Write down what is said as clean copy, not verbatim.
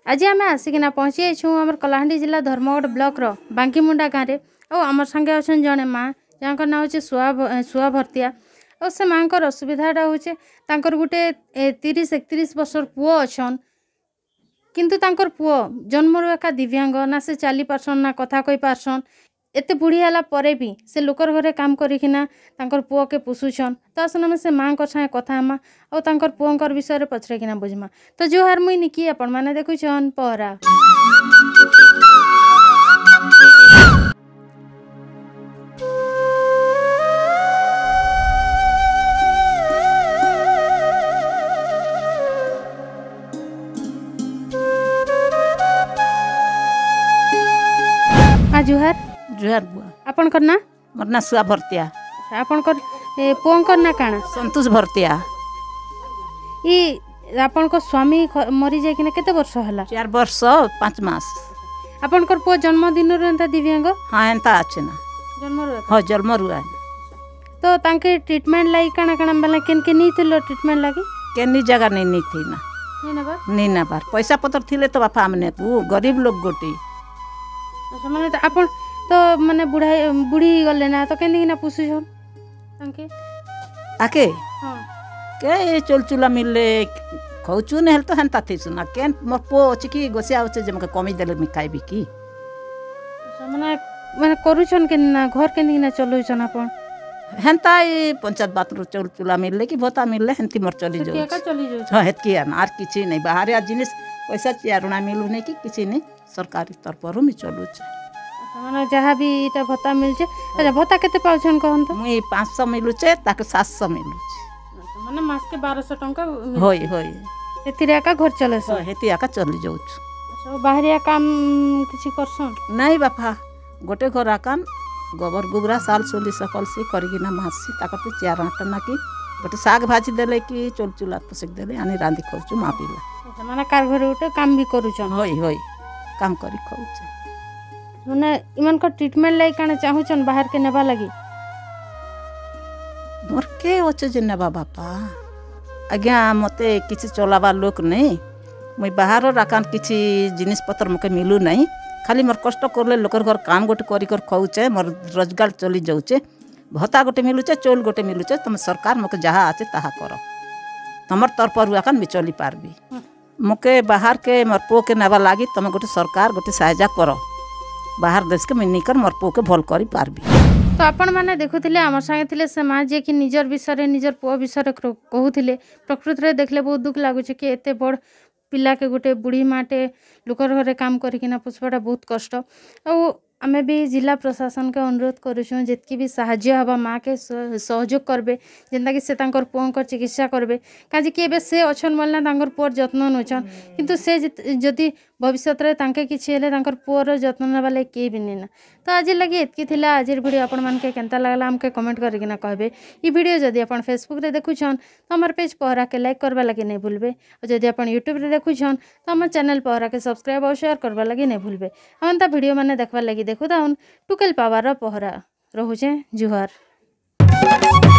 आज आम आसिकिना पहुँची छूँ आम कलाहांडी जिला धर्मगढ़ ब्लॉक रो बांकीमुंडा गाँव में और आम संगे अच्छा जड़े माँ जहाँ ना हूँ सुआ भर्तिया और से माँ असुविधाटा हूँ गोटे 30-31 वर्षर पुओ अच्छन किंतु तांकर पुओ जन्मरू एका दिव्यांग ना से चली पारसन ना कथा कही पारसन एते बुढ़ी है परे भी से लोकर घरे काम करिकिना तांकर पुओ के पुषुछन तो आसन आम से माँ सागे कथा हमा और तांकर पुओंकर विषय पचरेकिना बुझमा तो जोहार मुई निकी आपण माने देखुछन पहरा जुहार जुहार बुआ आपन करना मोर ना सुआ भर्तिया आपन कर पुओं करना काना संतोष भर्तिया ई आपन को स्वामी मरी जाय किना केते वर्ष हला 4 वर्ष 5 मास आपन कर पुओ जन्मदिन रो एंता दिव्यांग हां एंता अछि ना जन्मरू हां जन्मरू तो तांके ट्रीटमेंट लाई काना काना वाला केन के नी थिलो ट्रीटमेंट लागी केनी जगह नहीं थी ना नहीं ना बार पैसा पत्र थिले तो बापा हमने तू गरीब लोग गोटी माने आपन तो माने बुढ़ी गले ना तो केंदी ना पुछुछन तांके आके हां के चोल चुला मिलले खौचु ने हेल तो हंता थी सुना केन मोर पो चिकी गोसिया होचे जे मके कमी देले मी खाइबी की माने माने करूछन के ना घर केंदी ना चलुछन आपन हंता ई पंचायत बात चोल चुला मिलले कि भोता मिलले हंती मोर चली जाऊ के चली जाऊ हां हेतकी आर किछि नहीं बाहर आ जिनिस पैसा चियारुणा मिलु नहीं कि किछि नहीं सरकारी तरफरु मी चलु छ माने जहाँ भी इटा भत्ता मिल छे अच्छा भत्ता केते पाउछन कहन तो मुई 500 मिलु छे ताके 700 मिलु छे माने मास के 1200 टंका होई होई एतिरे का घर चले छ हेती आका चली जाऊ छ अच्छा बाहरिया काम किछि करसन नहीं बापा गोटे घर आकान गोबर गुबरा साल सोली सकल से करिगिना मासी ताकते 4 आटा ना कि गोटे साग भाजी देले कि चोल चुला पसक देले आनी रांदी खौचु मापिला अच्छा माने कार घर उठे काम भी करूछन होई होई काम करी खौचे माने इमन का ट्रीटमेंट लाई काना चाहुछन बाहर के नेबा लगी मोर के ओचे जे नेबा बापा आज्ञा मते किछि चलाबा लोक नहीं मुई बाहर राकान किछि जिनिस पत्र मके मिलु नहीं खाली मोर कष्ट करले लोकर घर काम गोटे करी कर खौचे मोर रोजगार चली जाउचे भत्ता गोटे मिलुचे चोल गोटे मिलुचे तुम सरकार मके जहा आचे ताहा करो तमर तरफरु आकान मी चली पारबी मके बाहर के मोर पो के नेबा लागी तुम गोटे सरकार गोटे सहायता करो बाहर देश के मिनी कर मोर पो के भल करी पारबी तो आपण माने देखुथिले हमर संगे थिले से मां जे कि निजर विषय निजर पुओ विषय कहूथिले प्रकृति रे देखले बहुत दुख लागु छै कि एते बड़ पिला के गोटे बुढ़ी माटे लोकर घरे काम करिकिना पुष्पाटा बहुत कष्ट और आमे भी जिला प्रशासन के अनुरोध करूँ जितकी भी साहाय्य हवा माँ के सहयोग करबे जेंता कि से तांकर पुओंकर चिकित्सा करबे काजे कि एबे से अछन बोलना तांकर पुओर जत्न नोचन किंतु से जदि भविष्य रे तांके किछि हेले तांकर पुओर जत्न नेबा ले के भी ना तो आज लगी एतकी थिला आज वीडियो आपण मान के केनता लागला हमके कमेंट करकिना कहबे ई वीडियो जदि आपण फेसबुक रे देखुछन तो हमर पेज पहरा के लाइक करबा लगे नहीं भूलबे और जदि आपण यूट्यूब रे देखुछन तो हमर चैनल पहरा के सब्सक्राइब और शेयर करबा लगे नहीं भूलबे हमनता वीडियो माने देखबा लगी देखु दाउन टुकेल पावर पहरा रहुचे जुहार।